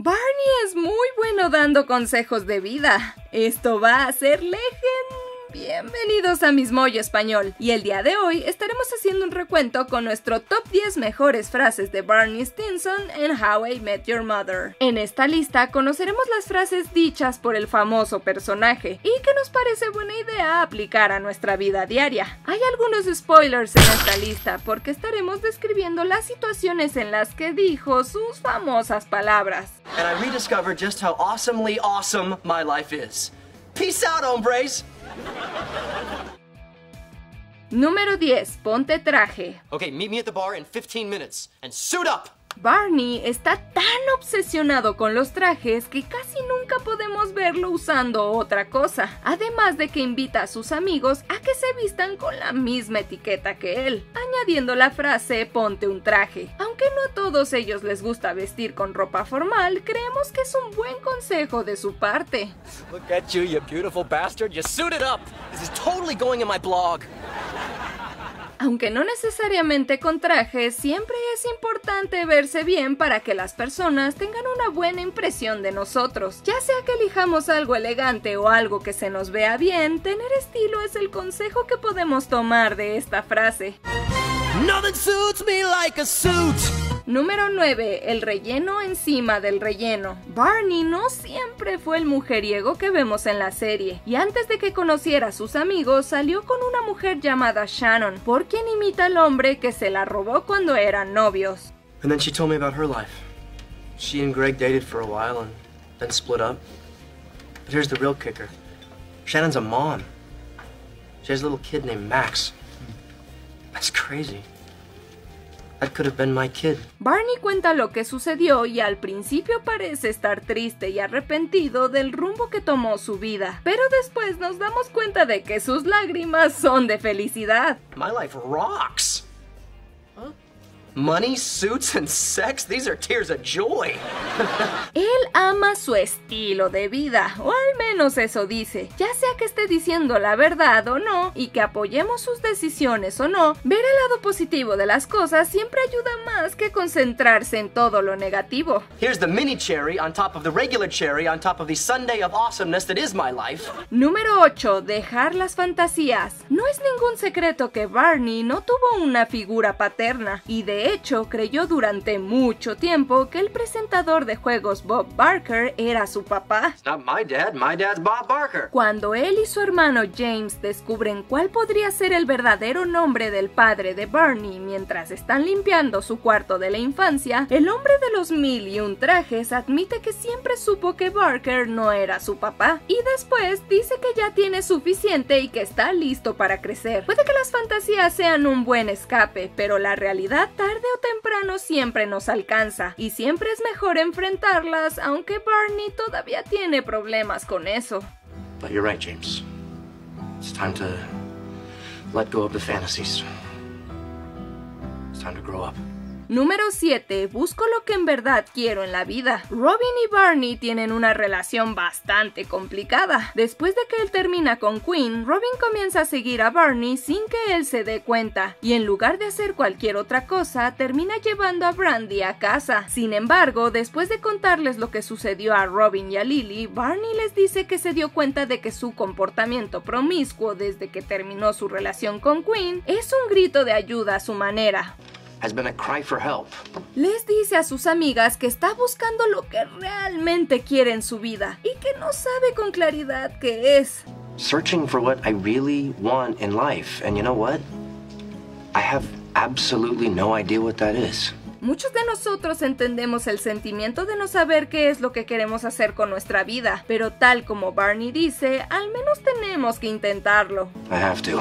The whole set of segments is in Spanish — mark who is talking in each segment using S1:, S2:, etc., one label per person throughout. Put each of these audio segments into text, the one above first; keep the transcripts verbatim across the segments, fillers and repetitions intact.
S1: Barney es muy bueno dando consejos de vida. Esto va a ser legend. Bienvenidos a Mismoyo Español, y el día de hoy estaremos haciendo un recuento con nuestro top diez mejores frases de Barney Stinson en How I Met Your Mother. En esta lista conoceremos las frases dichas por el famoso personaje y que nos parece buena idea aplicar a nuestra vida diaria. Hay algunos spoilers en esta lista porque estaremos describiendo las situaciones en las que dijo sus famosas palabras.
S2: And I rediscovered just how awesomely awesome my life is. Peace out, hombres!
S1: Número diez. Ponte traje.
S2: Okay, meet me at the bar in fifteen minutes and suit up!
S1: Barney está tan obsesionado con los trajes que casi nunca podemos verlo usando otra cosa, además de que invita a sus amigos a que se vistan con la misma etiqueta que él, añadiendo la frase ponte un traje. Aunque no a todos ellos les gusta vestir con ropa formal, creemos que es un buen consejo de su parte.
S2: Look at you, you beautiful bastard. You suited up! This is totally going in my blog.
S1: Aunque no necesariamente con trajes, siempre es importante verse bien para que las personas tengan una buena impresión de nosotros. Ya sea que elijamos algo elegante o algo que se nos vea bien, tener estilo es el consejo que podemos tomar de esta frase.
S2: Nothing suits me like a suit.
S1: Número nueve. El relleno encima del relleno. Barney no siempre fue el mujeriego que vemos en la serie, y antes de que conociera a sus amigos salió con una mujer llamada Shannon, por quien imita al hombre que se la robó cuando eran novios.
S2: And then she told me about her life. She and Greg dated for a while and then split up. But here's the real kicker. Shannon's a mom. She has a little kid named Max. That's crazy. That could have been my kid.
S1: Barney cuenta lo que sucedió y al principio parece estar triste y arrepentido del rumbo que tomó su vida, pero después nos damos cuenta de que sus lágrimas son de felicidad.
S2: My life rocks. Huh? Money, suits, and sex, these are tears of joy.
S1: Él ama su estilo de vida, o al menos eso dice. Ya sea que esté diciendo la verdad o no, y que apoyemos sus decisiones o no, ver el lado positivo de las cosas siempre ayuda más que concentrarse en todo lo negativo.
S2: Here's the mini cherry on top of the regular cherry on top of the sundae of awesomeness that is my life.
S1: Número ocho. Dejar las fantasías. No es ningún secreto que Barney no tuvo una figura paterna, y de De hecho, creyó durante mucho tiempo que el presentador de juegos Bob Barker era su papá.
S2: It's not my dad, my dad's Bob Barker.
S1: Cuando él y su hermano James descubren cuál podría ser el verdadero nombre del padre de Barney mientras están limpiando su cuarto de la infancia, el hombre de los mil y un trajes admite que siempre supo que Barker no era su papá, y después dice que ya tiene suficiente y que está listo para crecer. Puede que las fantasías sean un buen escape, pero la realidad tarde o temprano siempre nos alcanza, y siempre es mejor enfrentarlas, aunque Barney todavía tiene problemas con eso.
S2: But you're right, James. It's time to let go of the fantasies. It's time to grow up.
S1: Número siete. Busco lo que en verdad quiero en la vida. Robin y Barney tienen una relación bastante complicada. Después de que él termina con Quinn, Robin comienza a seguir a Barney sin que él se dé cuenta, y en lugar de hacer cualquier otra cosa, termina llevando a Brandy a casa. Sin embargo, después de contarles lo que sucedió a Robin y a Lily, Barney les dice que se dio cuenta de que su comportamiento promiscuo desde que terminó su relación con Quinn es un grito de ayuda a su manera.
S2: Has been a cry for help.
S1: Les dice a sus amigas que está buscando lo que realmente quiere en su vida y que no sabe con claridad qué es.
S2: Searching for what I really want in life, and you know what? I have absolutely no idea what that is.
S1: Muchos de nosotros entendemos el sentimiento de no saber qué es lo que queremos hacer con nuestra vida, pero tal como Barney dice, al menos tenemos que intentarlo.
S2: I have to.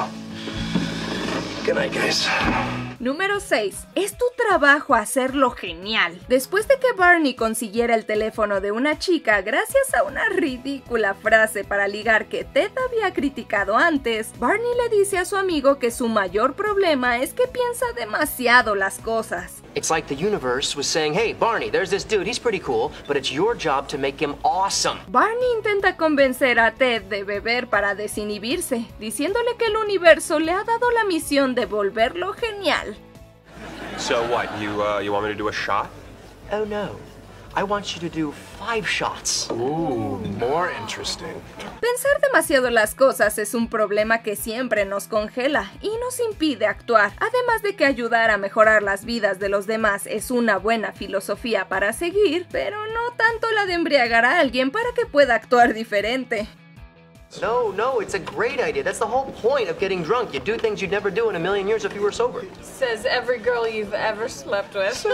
S2: Good night, guys.
S1: Número seis. Es tu trabajo hacerlo genial. Después de que Barney consiguiera el teléfono de una chica gracias a una ridícula frase para ligar que Ted había criticado antes, Barney le dice a su amigo que su mayor problema es que piensa demasiado las cosas.
S2: It's like the universe was saying, hey, Barney, there's this dude, he's pretty cool, but it's your job to make him awesome.
S1: Barney intenta convencer a Ted de beber para desinhibirse, diciéndole que el universo le ha dado la misión de volverlo genial.
S3: So what, you, uh, you want me to do a shot?
S2: Oh no. I want you to do five shots.
S3: Ooh, more interesting.
S1: Pensar demasiado las cosas es un problema que siempre nos congela y nos impide actuar. Además de que ayudar a mejorar las vidas de los demás es una buena filosofía para seguir, pero no tanto la de embriagar a alguien para que pueda actuar diferente.
S2: No, no, it's a great idea. That's the whole point of getting drunk. You do things you'd never do in a million years if you were sober.
S4: Says every girl you've ever slept with.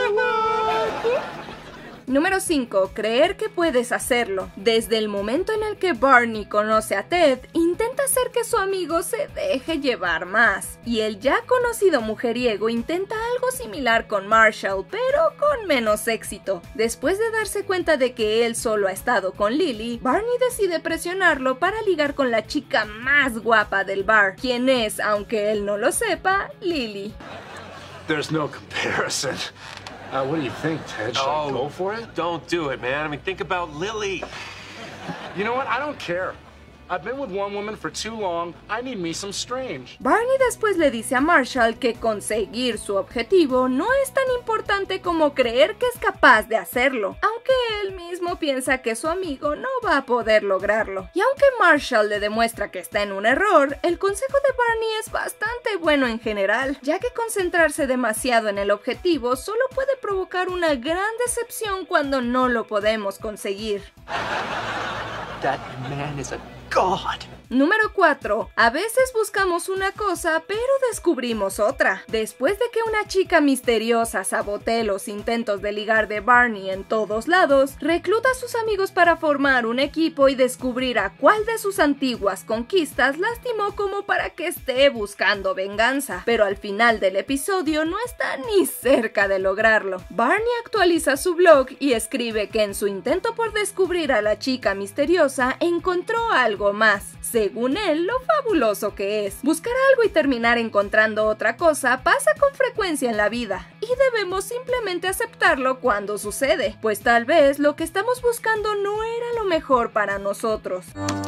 S1: Número cinco. Creer que puedes hacerlo. Desde el momento en el que Barney conoce a Ted, intenta hacer que su amigo se deje llevar más. Y el ya conocido mujeriego intenta algo similar con Marshall, pero con menos éxito. Después de darse cuenta de que él solo ha estado con Lily, Barney decide presionarlo para ligar con la chica más guapa del bar, quien es, aunque él no lo sepa, Lily.
S3: There's no comparison. Uh, what do you think, Ted? Should I go for it?
S5: Don't do it, man. I mean, think about Lily.
S3: You know what? I don't care. I've been with one woman for too long. I need me some strange.
S1: Barney después le dice a Marshall que conseguir su objetivo no es tan importante como creer que es capaz de hacerlo, aunque él mismo piensa que su amigo no va a poder lograrlo. Y aunque Marshall le demuestra que está en un error, el consejo de Barney es bastante bueno en general, ya que concentrarse demasiado en el objetivo solo puede provocar una gran decepción cuando no lo podemos conseguir.
S2: That man is a god.
S1: Número cuatro. A veces buscamos una cosa, pero descubrimos otra. Después de que una chica misteriosa sabotee los intentos de ligar de Barney en todos lados, recluta a sus amigos para formar un equipo y descubrir a cuál de sus antiguas conquistas lastimó como para que esté buscando venganza. Pero al final del episodio no está ni cerca de lograrlo. Barney actualiza su blog y escribe que en su intento por descubrir a la chica misteriosa encontró algo más. Según él, lo fabuloso que es. Buscar algo y terminar encontrando otra cosa pasa con frecuencia en la vida, y debemos simplemente aceptarlo cuando sucede, pues tal vez lo que estamos buscando no era lo mejor para nosotros.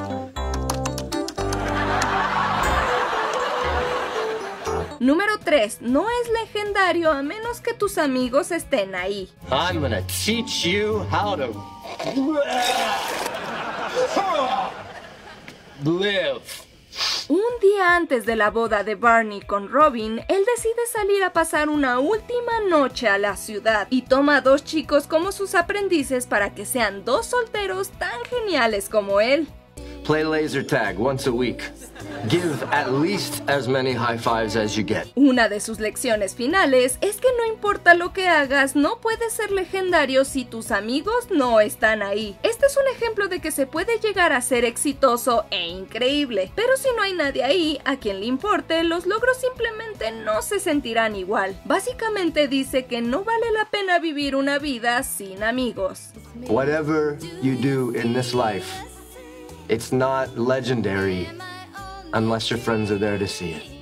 S1: Número tres. No es legendario a menos que tus amigos estén ahí.
S5: I'm gonna teach you how to live.
S1: Un día antes de la boda de Barney con Robin, él decide salir a pasar una última noche a la ciudad y toma a dos chicos como sus aprendices para que sean dos solteros tan geniales como él.
S5: Play laser tag once a week. Give at least as many high fives as you get.
S1: Una de sus lecciones finales es que no importa lo que hagas, no puedes ser legendario si tus amigos no están ahí. Este es un ejemplo de que se puede llegar a ser exitoso e increíble, pero si no hay nadie ahí a quien le importe, los logros simplemente no se sentirán igual. Básicamente dice que no vale la pena vivir una vida sin amigos.
S5: Whatever you do in this life, it's not legendary unless your friends are there to see it.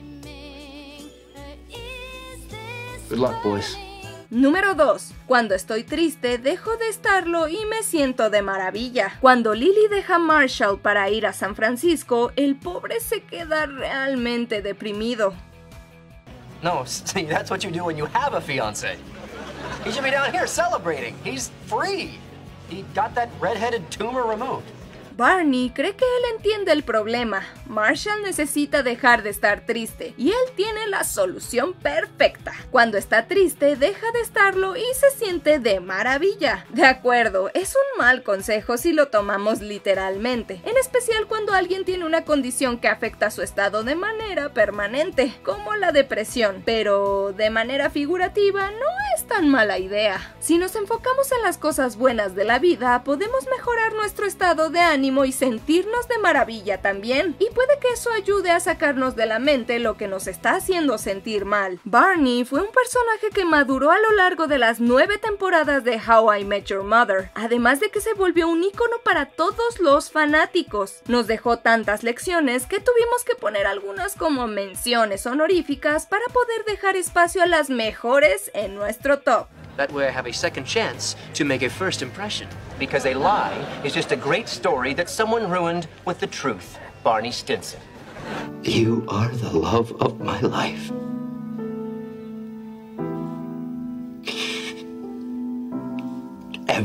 S5: Good luck, boys.
S1: Número dos. Cuando estoy triste, dejo de estarlo y me siento de maravilla. Cuando Lily deja a Marshall para ir a San Francisco, el pobre se queda realmente deprimido.
S2: No, see, that's what you do when you have a fiancé. He should be down here celebrating. He's free. He got that red-headed tumor removed.
S1: Barney cree que él entiende el problema. Marshall necesita dejar de estar triste y él tiene la solución perfecta. Cuando está triste, deja de estarlo y se siente de maravilla. De acuerdo, es un mal consejo si lo tomamos literalmente, en especial cuando alguien tiene una condición que afecta su estado de manera permanente, como la depresión, pero de manera figurativa no es tan mala idea. Si nos enfocamos en las cosas buenas de la vida, podemos mejorar nuestro estado de ánimo y sentirnos de maravilla también, y puede que eso ayude a sacarnos de la mente lo que nos está haciendo sentir mal. Barney fue un personaje que maduró a lo largo de las nueve temporadas de How I Met Your Mother, además de que se volvió un ícono para todos los fanáticos. Nos dejó tantas lecciones que tuvimos que poner algunas como menciones honoríficas para poder dejar espacio a las mejores en nuestro top.
S2: That way I have a second chance to make a first impression. Because a lie is just a great story that someone ruined with the truth. Barney Stinson.
S5: You are the love of my life.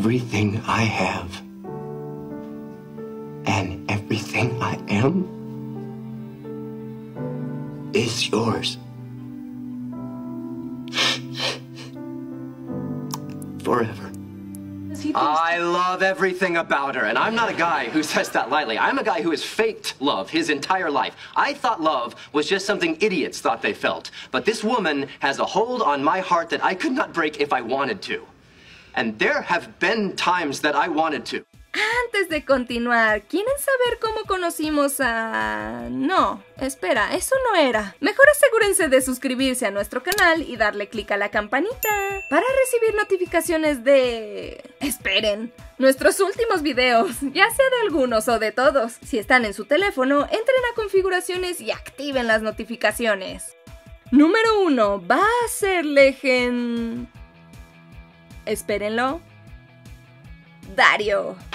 S5: Everything I have and everything I am is yours. Forever.
S2: I love everything about her, and I'm not a guy who says that lightly. I'm a guy who has faked love his entire life. I thought love was just something idiots thought they felt. But this woman has a hold on my heart that I could not break if I wanted to. And there have been times that I wanted to.
S1: Antes de continuar, ¿quieren saber cómo conocimos a...? No, espera, eso no era. Mejor asegúrense de suscribirse a nuestro canal y darle clic a la campanita para recibir notificaciones de... Esperen, nuestros últimos videos, ya sea de algunos o de todos. Si están en su teléfono, entren a configuraciones y activen las notificaciones. Número uno, va a ser legend... Espérenlo. Dario.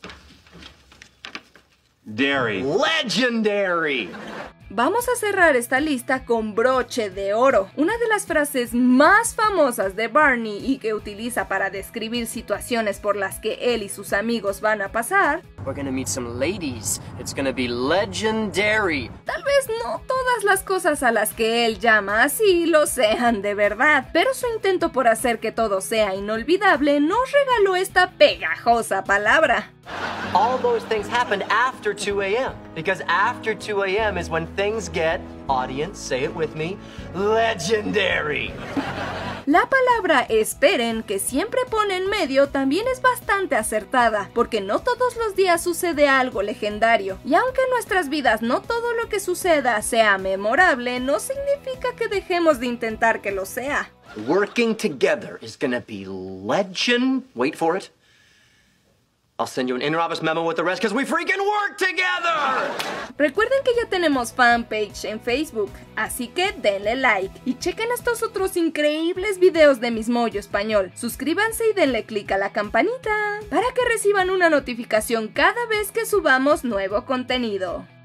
S3: Dairy.
S2: Legendary!
S1: Vamos a cerrar esta lista con broche de oro. Una de las frases más famosas de Barney y que utiliza para describir situaciones por las que él y sus amigos van a pasar.
S2: We're gonna meet some ladies. It's gonna be legendary.
S1: Tal vez no todas las cosas a las que él llama así lo sean de verdad, pero su intento por hacer que todo sea inolvidable nos regaló esta pegajosa palabra.
S2: All those things happened after two A M Because after two A M is when things get, audience, say it with me, legendary.
S1: La palabra esperen, que siempre pone en medio, también es bastante acertada, porque no todos los días sucede algo legendario. Y aunque en nuestras vidas no todo lo que suceda sea memorable, no significa que dejemos de intentar que lo sea.
S2: Working together is gonna be legend. Wait for it. I'll send you an inter-office memo with the rest because we freaking work together!
S1: Recuerden que ya tenemos fanpage en Facebook, así que denle like y chequen estos otros increíbles videos de Miss Mojo Español. Suscríbanse y denle click a la campanita para que reciban una notificación cada vez que subamos nuevo contenido.